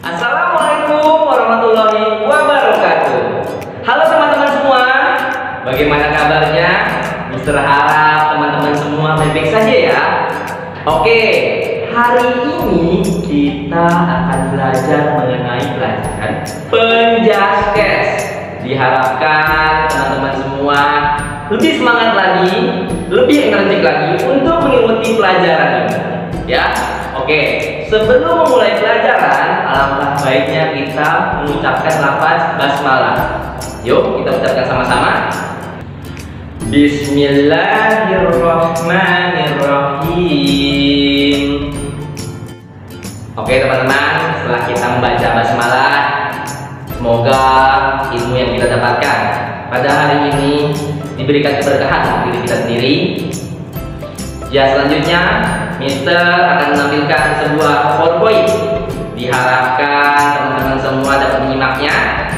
Assalamualaikum warahmatullahi wabarakatuh. Halo teman-teman semua, bagaimana kabarnya? Mister harap teman-teman semua baik-baik saja ya. Oke, hari ini kita akan belajar mengenai pelajaran penjaskes. Diharapkan teman-teman semua lebih semangat lagi, lebih energik lagi untuk mengikuti pelajaran ini. Ya, oke. Sebelum memulai pelajaran, alangkah baiknya kita mengucapkan lafaz basmalah. Yuk, kita ucapkan sama-sama. Bismillahirrahmanirrahim. Oke teman-teman, setelah kita membaca basmalah, semoga ilmu yang kita dapatkan pada hari ini diberikan keberkahan untuk diri kita sendiri. Ya, selanjutnya Mister akan menampilkan sebuah PowerPoint. Diharapkan teman-teman semua dapat menyimaknya.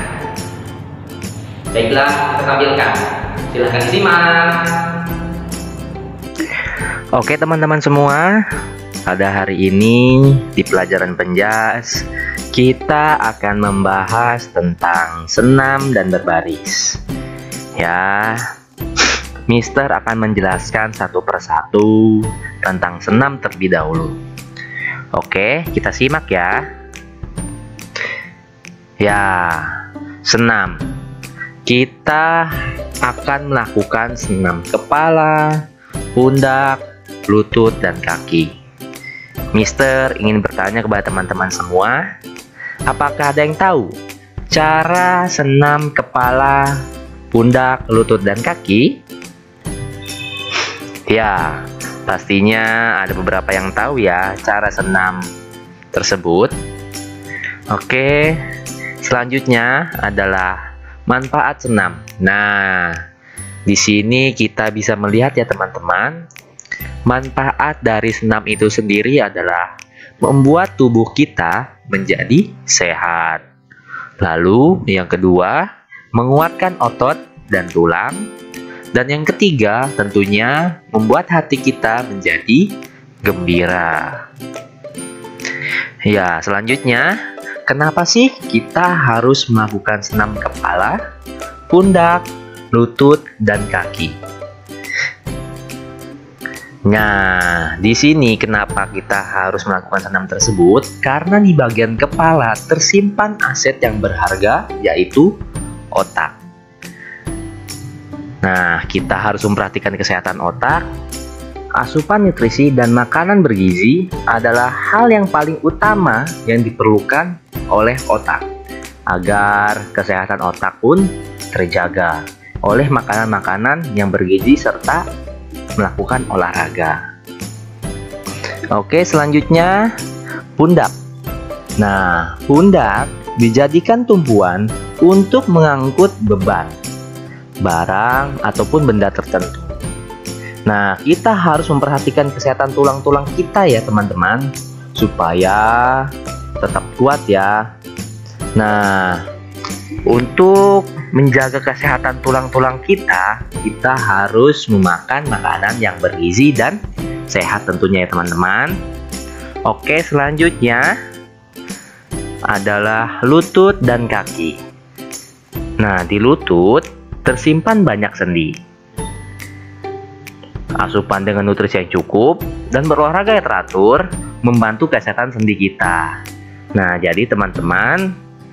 Baiklah, kita tampilkan. Silahkan disimak. Oke teman-teman semua, pada hari ini di pelajaran penjas kita akan membahas tentang senam dan berbaris. Ya, Mister akan menjelaskan satu persatu tentang senam terlebih dahulu. Oke, kita simak ya. Ya, senam. Kita akan melakukan senam kepala, pundak, lutut, dan kaki. Mister ingin bertanya kepada teman-teman semua, apakah ada yang tahu cara senam kepala, pundak, lutut, dan kaki? Ya, pastinya ada beberapa yang tahu ya cara senam tersebut. Oke, selanjutnya adalah manfaat senam. Nah, di sini kita bisa melihat ya teman-teman, manfaat dari senam itu sendiri adalah membuat tubuh kita menjadi sehat. Lalu yang kedua, menguatkan otot dan tulang. Dan yang ketiga, tentunya membuat hati kita menjadi gembira. Ya, selanjutnya, kenapa sih kita harus melakukan senam kepala, pundak, lutut, dan kaki? Nah, di sini kenapa kita harus melakukan senam tersebut? Karena di bagian kepala tersimpan aset yang berharga, yaitu otak. Nah, kita harus memperhatikan kesehatan otak. Asupan nutrisi dan makanan bergizi adalah hal yang paling utama yang diperlukan oleh otak agar kesehatan otak pun terjaga oleh makanan-makanan yang bergizi serta melakukan olahraga. Oke, selanjutnya pundak. Nah, pundak dijadikan tumpuan untuk mengangkut beban, barang ataupun benda tertentu. Nah, kita harus memperhatikan kesehatan tulang-tulang kita ya teman-teman, supaya tetap kuat ya. Nah, untuk menjaga kesehatan tulang-tulang kita harus memakan makanan yang bergizi dan sehat tentunya ya teman-teman. Oke, selanjutnya adalah lutut dan kaki. Nah, di lutut tersimpan banyak sendi. Asupan dengan nutrisi yang cukup dan berolahraga yang teratur membantu kesehatan sendi kita. Nah, jadi teman-teman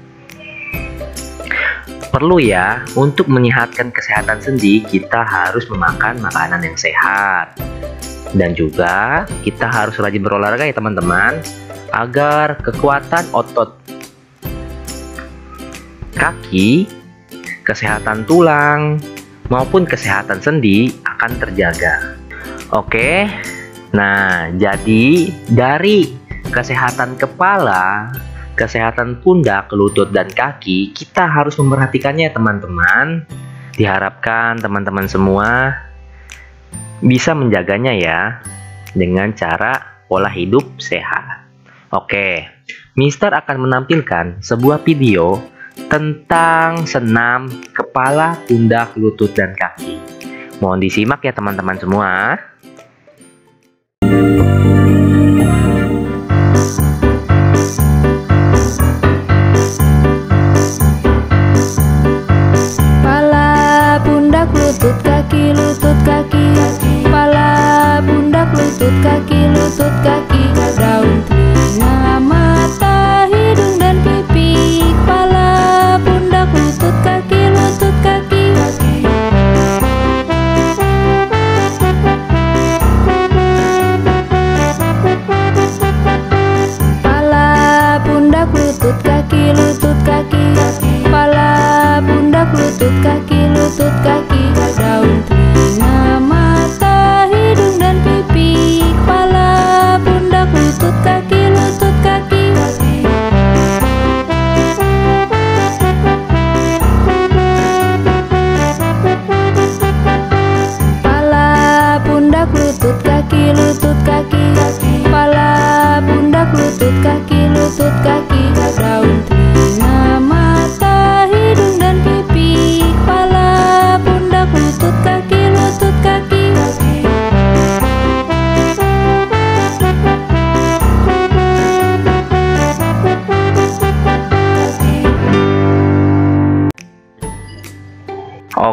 perlu ya, untuk menyehatkan kesehatan sendi kita harus memakan makanan yang sehat. Dan juga kita harus rajin berolahraga ya teman-teman, agar kekuatan otot kaki, kesehatan tulang, maupun kesehatan sendi akan terjaga. Oke, nah jadi dari kesehatan kepala, kesehatan pundak, lutut, dan kaki, kita harus memperhatikannya teman-teman. Diharapkan teman-teman semua bisa menjaganya ya dengan cara pola hidup sehat. Oke, Mister akan menampilkan sebuah video tentang senam kepala, pundak, lutut, dan kaki. Mohon disimak ya teman-teman semua.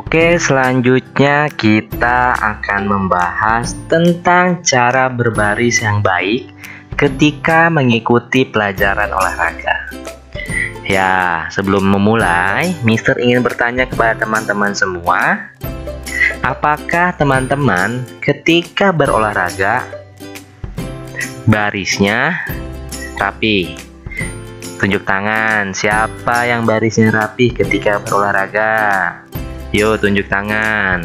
Oke, selanjutnya kita akan membahas tentang cara berbaris yang baik ketika mengikuti pelajaran olahraga. Ya, sebelum memulai, Mister ingin bertanya kepada teman-teman semua, apakah teman-teman ketika berolahraga barisnya rapi? Tunjuk tangan, siapa yang barisnya rapi ketika berolahraga? Yuk, tunjuk tangan.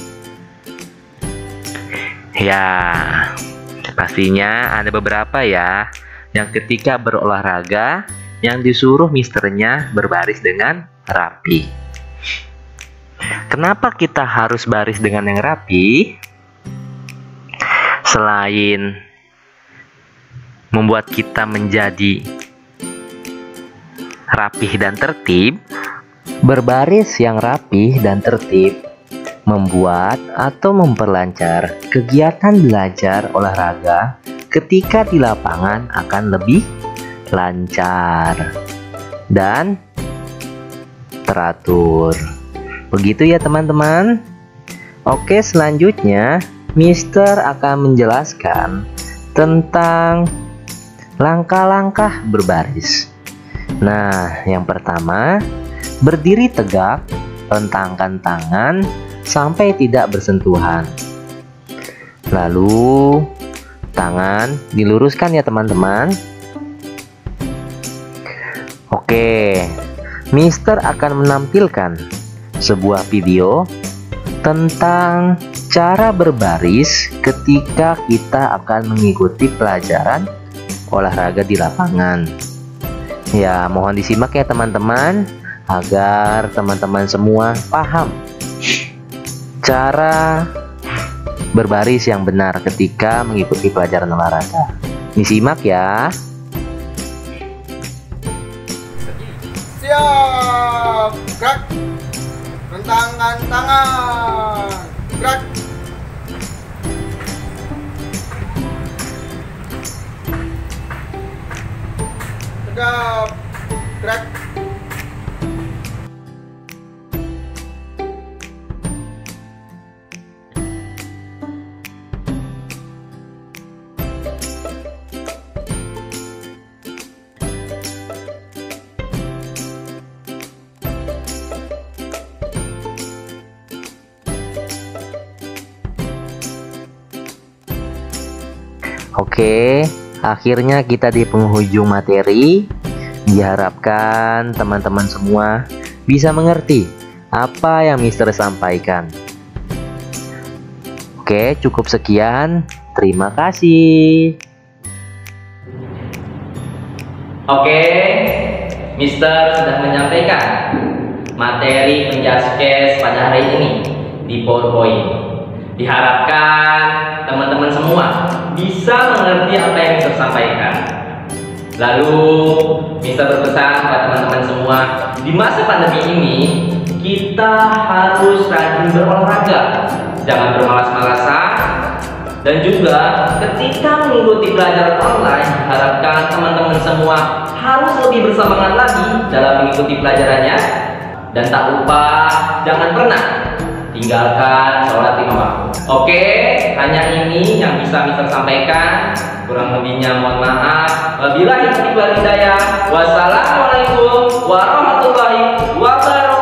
Ya, pastinya ada beberapa ya yang ketika berolahraga yang disuruh misternya berbaris dengan rapi. Kenapa kita harus baris dengan yang rapi? Selain membuat kita menjadi rapih dan tertib, berbaris yang rapih dan tertib membuat atau memperlancar kegiatan belajar olahraga ketika di lapangan akan lebih lancar dan teratur. Begitu ya teman-teman. Oke, selanjutnya Mister akan menjelaskan tentang langkah-langkah berbaris. Nah, yang pertama, berdiri tegak, rentangkan tangan sampai tidak bersentuhan. Lalu, tangan diluruskan ya teman-teman. Oke, Mister akan menampilkan sebuah video tentang cara berbaris ketika kita akan mengikuti pelajaran olahraga di lapangan. Ya, mohon disimak ya teman-teman, agar teman-teman semua paham cara berbaris yang benar ketika mengikuti pelajaran olahraga. Disimak ya. Siap, gerak, rentangkan tangan, gerak. Tegap, gerak. Oke, akhirnya kita di penghujung materi. Diharapkan teman-teman semua bisa mengerti apa yang Mister sampaikan. Oke, cukup sekian. Terima kasih. Oke, Mister sudah menyampaikan materi penjaskes pada hari ini di PowerPoint. Diharapkan teman-teman semua bisa mengerti apa yang Mister sampaikan. Lalu Mister berpesan kepada teman-teman semua, di masa pandemi ini kita harus rajin berolahraga, jangan bermalas-malasan. Dan juga ketika mengikuti pelajaran online, diharapkan teman-teman semua harus lebih bersemangat lagi dalam mengikuti pelajarannya. Dan tak lupa, jangan pernah tinggalkan sholat 5 waktu. Oke, hanya ini yang bisa Mister sampaikan. Kurang lebihnya mohon maaf. Wabillahi taufiq wal hidayah. Wassalamualaikum warahmatullahi wabarakatuh.